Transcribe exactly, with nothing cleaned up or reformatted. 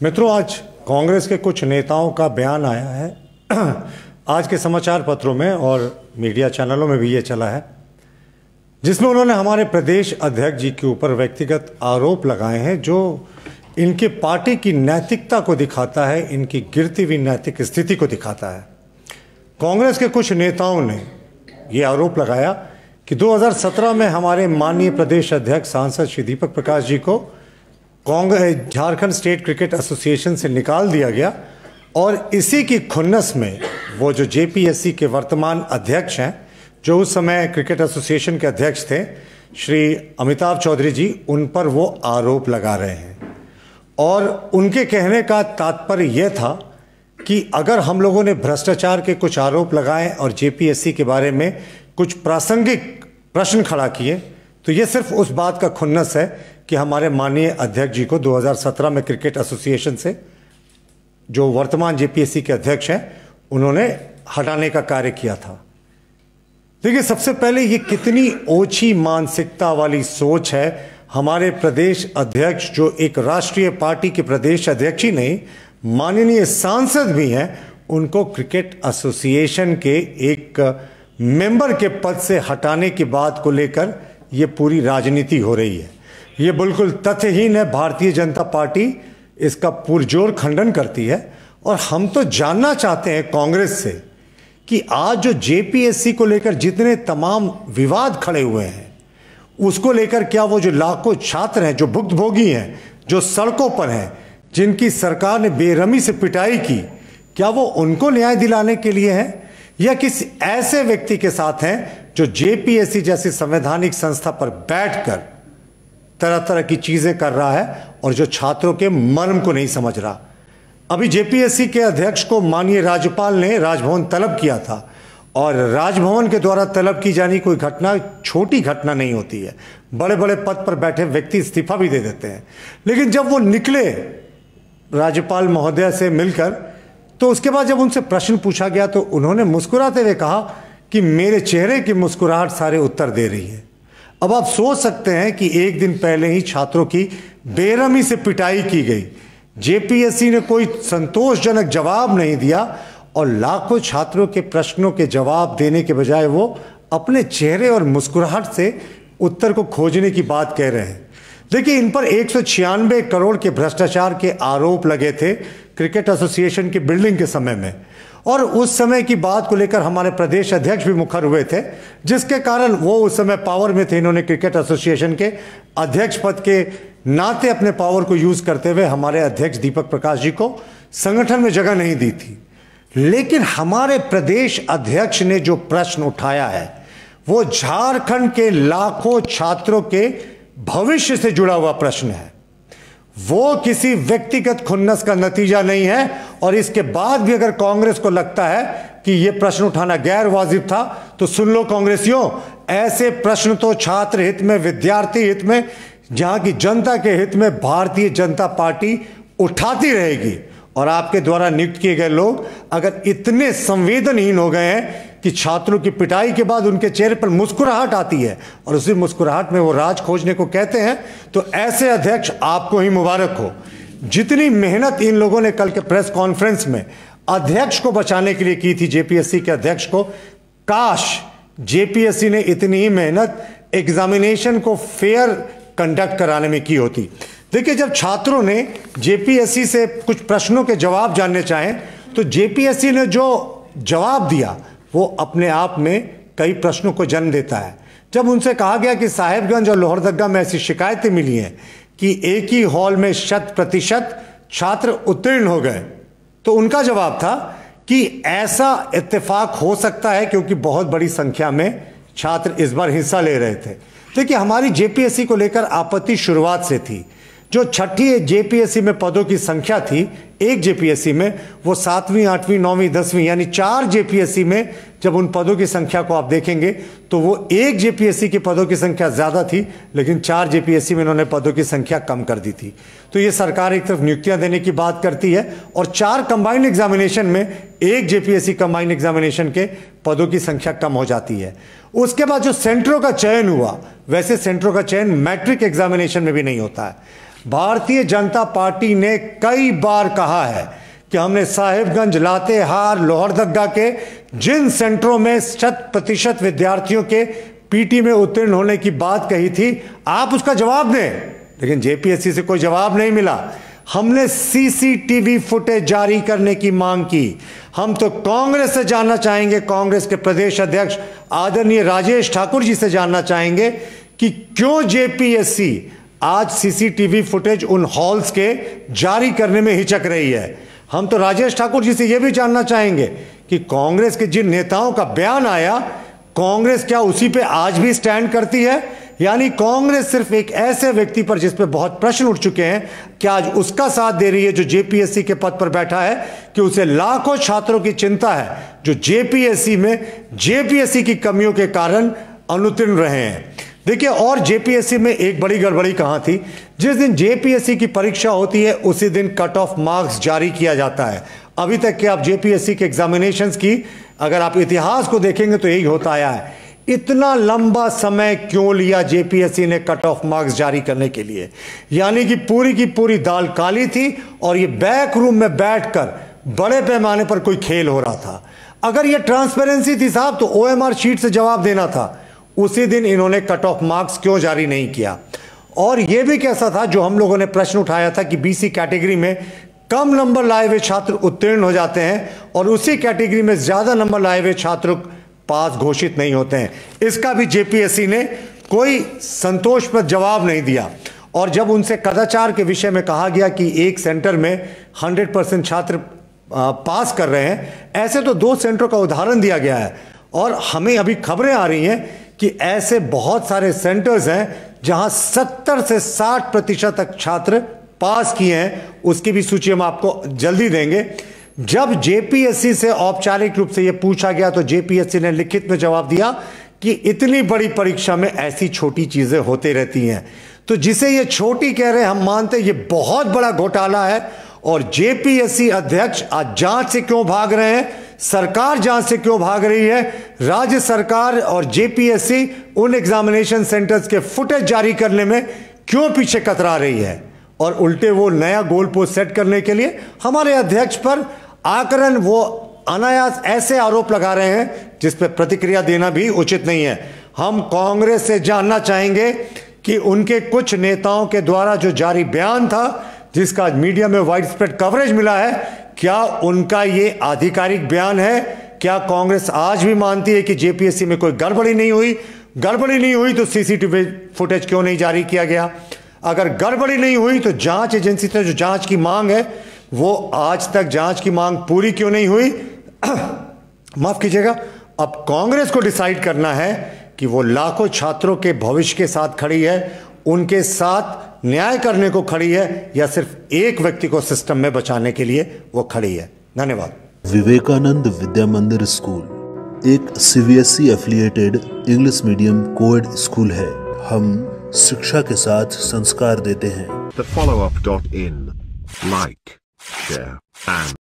मित्रों, आज कांग्रेस के कुछ नेताओं का बयान आया है आज के समाचार पत्रों में और मीडिया चैनलों में भी ये चला है, जिसमें उन्होंने हमारे प्रदेश अध्यक्ष जी के ऊपर व्यक्तिगत आरोप लगाए हैं जो इनकी पार्टी की नैतिकता को दिखाता है, इनकी गिरती हुई नैतिक स्थिति को दिखाता है। कांग्रेस के कुछ नेताओं ने ये आरोप लगाया कि दो हज़ार सत्रह में हमारे माननीय प्रदेश अध्यक्ष सांसद श्री दीपक प्रकाश जी को Congress Jharkhand state cricket association से निकाल दिया गया और इसी की खुन्नस में वो जो जेपीएससी के वर्तमान अध्यक्ष हैं, जो उस समय क्रिकेट एसोसिएशन के अध्यक्ष थे श्री अमिताभ चौधरी जी, उन पर वो आरोप लगा रहे हैं। और उनके कहने का तात्पर्य यह था कि अगर हम लोगों ने भ्रष्टाचार के कुछ आरोप लगाए और जेपीएससी के बारे में कुछ प्रासंगिक प्रश्न खड़ा किए, तो ये सिर्फ उस बात का खुन्नस है कि हमारे माननीय अध्यक्ष जी को दो हज़ार सत्रह में क्रिकेट एसोसिएशन से, जो वर्तमान जेपीएससी के अध्यक्ष हैं, उन्होंने हटाने का कार्य किया था। देखिए, सबसे पहले ये कितनी ओछी मानसिकता वाली सोच है। हमारे प्रदेश अध्यक्ष, जो एक राष्ट्रीय पार्टी के प्रदेश अध्यक्ष ही नहीं, माननीय सांसद भी हैं, उनको क्रिकेट एसोसिएशन के एक मेंबर के पद से हटाने की बात को लेकर ये पूरी राजनीति हो रही है। ये बिल्कुल तथ्यहीन है। भारतीय जनता पार्टी इसका पुरजोर खंडन करती है और हम तो जानना चाहते हैं कांग्रेस से कि आज जो जेपीएससी को लेकर जितने तमाम विवाद खड़े हुए हैं, उसको लेकर क्या वो जो लाखों छात्र हैं, जो भुक्तभोगी हैं, जो सड़कों पर हैं, जिनकी सरकार ने बेरहमी से पिटाई की, क्या वो उनको न्याय दिलाने के लिए है या किसी ऐसे व्यक्ति के साथ हैं जो जेपीएससी जैसी संवैधानिक संस्था पर बैठकर तरह तरह की चीजें कर रहा है और जो छात्रों के मर्म को नहीं समझ रहा। अभी जेपीएससी के अध्यक्ष को माननीय राज्यपाल ने राजभवन तलब किया था और राजभवन के द्वारा तलब की जानी कोई घटना छोटी घटना नहीं होती है। बड़े बड़े पद पर बैठे व्यक्ति इस्तीफा भी दे देते हैं, लेकिन जब वो निकले राज्यपाल महोदय से मिलकर, तो उसके बाद जब उनसे प्रश्न पूछा गया तो उन्होंने मुस्कुराते हुए कहा कि मेरे चेहरे की मुस्कुराहट सारे उत्तर दे रही है। अब आप सोच सकते हैं कि एक दिन पहले ही छात्रों की बेरहमी से पिटाई की गई, जेपीएससी ने कोई संतोषजनक जवाब नहीं दिया और लाखों छात्रों के प्रश्नों के जवाब देने के बजाय वो अपने चेहरे और मुस्कुराहट से उत्तर को खोजने की बात कह रहे हैं। देखिए, इन पर एक सौ छियानवे करोड़ के भ्रष्टाचार के आरोप लगे थे क्रिकेट एसोसिएशन की बिल्डिंग के समय में, और उस समय की बात को लेकर हमारे प्रदेश अध्यक्ष भी मुखर हुए थे, जिसके कारण वो उस समय पावर में थे। इन्होंने क्रिकेट एसोसिएशन के अध्यक्ष पद के नाते अपने पावर को यूज करते हुए हमारे अध्यक्ष दीपक प्रकाश जी को संगठन में जगह नहीं दी थी। लेकिन हमारे प्रदेश अध्यक्ष ने जो प्रश्न उठाया है वो झारखंड के लाखों छात्रों के भविष्य से जुड़ा हुआ प्रश्न है। वो किसी व्यक्तिगत खुन्नस का नतीजा नहीं है। और इसके बाद भी अगर कांग्रेस को लगता है कि यह प्रश्न उठाना गैर वाजिब था, तो सुन लो कांग्रेसियों, ऐसे प्रश्न तो छात्र हित में, विद्यार्थी हित में, जहां की जनता के हित में भारतीय जनता पार्टी उठाती रहेगी। और आपके द्वारा नियुक्त किए गए लोग अगर इतने संवेदनहीन हो गए हैं कि छात्रों की पिटाई के बाद उनके चेहरे पर मुस्कुराहट आती है और उसी मुस्कुराहट में वो राज खोजने को कहते हैं, तो ऐसे अध्यक्ष आपको ही मुबारक हो। जितनी मेहनत इन लोगों ने कल के प्रेस कॉन्फ्रेंस में अध्यक्ष को बचाने के लिए की थी, जेपीएससी के अध्यक्ष को, काश जेपीएससी ने इतनी ही मेहनत एग्जामिनेशन को फेयर कंडक्ट कराने में की होती। देखिए, जब छात्रों ने जेपीएससी से कुछ प्रश्नों के जवाब जानने चाहे, तो जेपीएससी ने जो जवाब दिया वो अपने आप में कई प्रश्नों को जन्म देता है। जब उनसे कहा गया कि साहेबगंज और लोहरदगा में ऐसी शिकायतें मिली हैं कि एक ही हॉल में शत प्रतिशत छात्र उत्तीर्ण हो गए, तो उनका जवाब था कि ऐसा इत्तेफाक हो सकता है क्योंकि बहुत बड़ी संख्या में छात्र इस बार हिस्सा ले रहे थे। देखिए, हमारी जेपीएससी को लेकर आपत्ति शुरुआत से थी। जो छठी जेपीएससी में पदों की संख्या थी एक जेपीएससी में, वो सातवीं आठवीं नौवीं दसवीं यानी चार जेपीएससी में जब उन पदों की संख्या को आप देखेंगे तो वो एक जेपीएससी के पदों की संख्या ज़्यादा थी, लेकिन चार जेपीएससी में इन्होंने पदों की संख्या कम कर दी थी। तो ये सरकार एक तरफ नियुक्तियां देने की बात करती है और चार कंबाइंड एग्जामिनेशन में एक जेपीएससी कंबाइंड एग्जामिनेशन के पदों की संख्या कम हो जाती है। उसके बाद जो सेंटरों का चयन हुआ, वैसे सेंटरों का चयन मैट्रिक एग्जामिनेशन में भी नहीं होता है। भारतीय जनता पार्टी ने कई बार कहा है कि हमने साहिबगंज, लातेहार, लोहरदगा के जिन सेंटरों में शत प्रतिशत विद्यार्थियों के पीटी में उत्तीर्ण होने की बात कही थी, आप उसका जवाब दें, लेकिन जेपीएससी से कोई जवाब नहीं मिला। हमने सीसीटीवी फुटेज जारी करने की मांग की। हम तो कांग्रेस से जानना चाहेंगे, कांग्रेस के प्रदेश अध्यक्ष आदरणीय राजेश ठाकुर जी से जानना चाहेंगे कि क्यों जेपीएससी आज सीसीटीवी फुटेज उन हॉल्स के जारी करने में हिचक रही है। हम तो राजेश ठाकुर जी से यह भी जानना चाहेंगे कि कांग्रेस के जिन नेताओं का बयान आया, कांग्रेस क्या उसी पे आज भी स्टैंड करती है? यानी कांग्रेस सिर्फ एक ऐसे व्यक्ति पर जिस पे बहुत प्रश्न उठ चुके हैं, क्या आज उसका साथ दे रही है जो जेपीएससी के पद पर बैठा है, कि उसे लाखों छात्रों की चिंता है जो जेपीएससी में जेपीएससी की कमियों के कारण अनुत्तीर्ण रहे हैं। देखिए, और जेपीएससी में एक बड़ी गड़बड़ी कहां थी, जिस दिन जेपीएससी की परीक्षा होती है उसी दिन कट ऑफ मार्क्स जारी किया जाता है। अभी तक के आप जेपीएससी के एग्जामिनेशंस की अगर आप इतिहास को देखेंगे तो यही होता आया है। इतना लंबा समय क्यों लिया जेपीएससी ने कट ऑफ मार्क्स जारी करने के लिए? यानी कि पूरी की पूरी दाल काली थी और ये बैक रूम में बैठकर बड़े पैमाने पर कोई खेल हो रहा था। अगर ये ट्रांसपेरेंसी थी साहब तो ओएमआर शीट से जवाब देना था। उसी दिन इन्होंने कट ऑफ मार्क्स क्यों जारी नहीं किया? और यह भी कैसा था, जो हम लोगों ने प्रश्न उठाया था कि बीसी कैटेगरी में कम नंबर लाए हुए छात्र उत्तीर्ण हो जाते हैं और उसी कैटेगरी में ज्यादा नंबर लाए हुए छात्र पास घोषित नहीं होते हैं। इसका भी जेपीएससी ने कोई संतोषप्रद जवाब नहीं दिया। और जब उनसे कदाचार के विषय में कहा गया कि एक सेंटर में हंड्रेड परसेंट छात्र पास कर रहे हैं, ऐसे तो दो सेंटरों का उदाहरण दिया गया है और हमें अभी खबरें आ रही हैं कि ऐसे बहुत सारे सेंटर्स हैं जहां सत्तर से साठ प्रतिशत तक छात्र पास किए हैं। उसकी भी सूची हम आपको जल्दी देंगे। जब जेपीएससी से औपचारिक रूप से यह पूछा गया तो जेपीएससी ने लिखित में जवाब दिया कि इतनी बड़ी परीक्षा में ऐसी छोटी चीजें होती रहती हैं। तो जिसे ये छोटी कह रहे हैं, हम मानते हैं ये बहुत बड़ा घोटाला है। और जेपीएससी अध्यक्ष आज जांच से क्यों भाग रहे हैं, सरकार जांच से क्यों भाग रही है, राज्य सरकार और जेपीएससी उन एग्जामिनेशन सेंटर्स के फुटेज जारी करने में क्यों पीछे कतरा रही है, और उल्टे वो नया गोल पोस्ट सेट करने के लिए हमारे अध्यक्ष पर आकरण वो अनायास ऐसे आरोप लगा रहे हैं जिस पर प्रतिक्रिया देना भी उचित नहीं है। हम कांग्रेस से जानना चाहेंगे कि उनके कुछ नेताओं के द्वारा जो जारी बयान था, जिसका मीडिया में वाइड स्प्रेड कवरेज मिला है, क्या उनका ये आधिकारिक बयान है? क्या कांग्रेस आज भी मानती है कि जेपीएससी में कोई गड़बड़ी नहीं हुई? गड़बड़ी नहीं हुई तो सीसीटीवी फुटेज क्यों नहीं जारी किया गया? अगर गड़बड़ी नहीं हुई तो जांच एजेंसी से जो जांच की मांग है वो आज तक जांच की मांग पूरी क्यों नहीं हुई? माफ कीजिएगा, अब कांग्रेस को डिसाइड करना है कि वो लाखों छात्रों के भविष्य के साथ खड़ी है, उनके साथ न्याय करने को खड़ी है, या सिर्फ एक व्यक्ति को सिस्टम में बचाने के लिए वो खड़ी है। धन्यवाद। विवेकानंद विद्या मंदिर स्कूल एक CBSE affiliated English medium coed school है। हम शिक्षा के साथ संस्कार देते हैं। The follow up dot in. Like, share, and